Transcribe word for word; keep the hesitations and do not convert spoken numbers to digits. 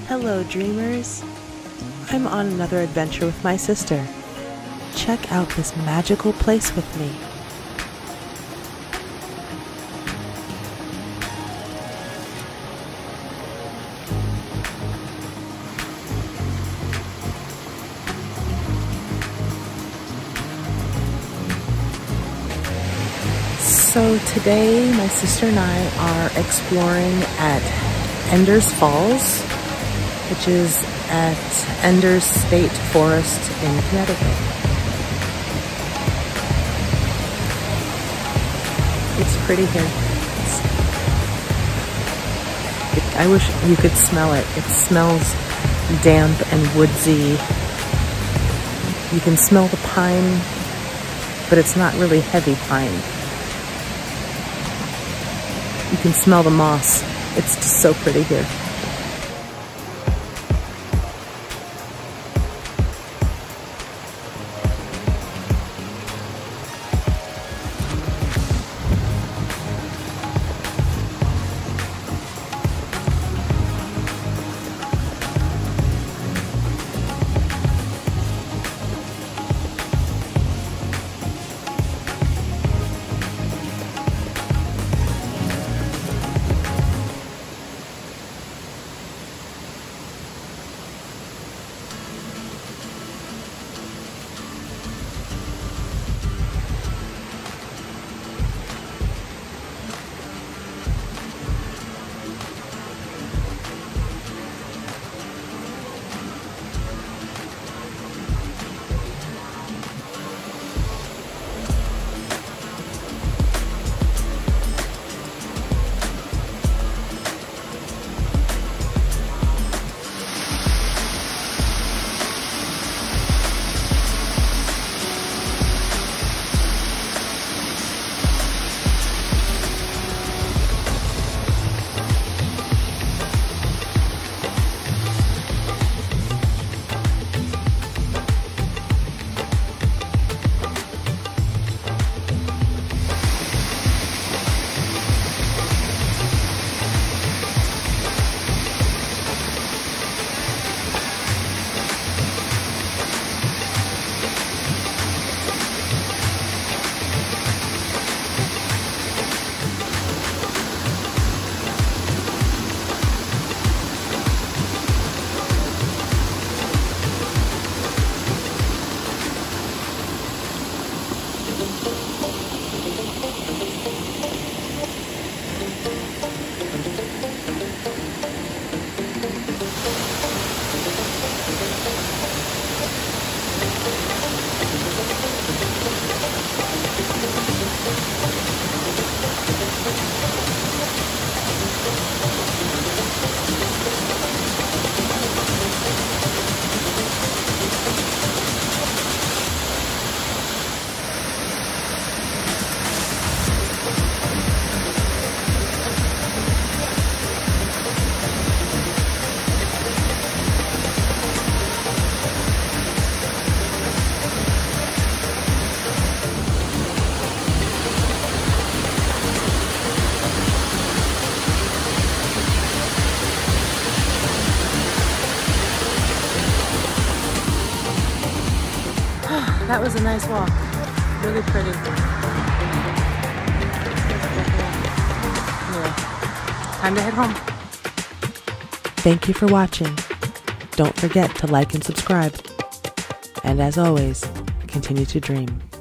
Hello, dreamers. I'm on another adventure with my sister. Check out this magical place with me. So today, my sister and I are exploring at Enders Falls, which is at Enders State Forest in Connecticut. It's pretty here. It's, it, I wish you could smell it. It smells damp and woodsy. You can smell the pine, but it's not really heavy pine. You can smell the moss. It's just so pretty here. That was a nice walk. Really pretty. Anyway, time to head home. Thank you for watching. Don't forget to like and subscribe. And as always, continue to dream.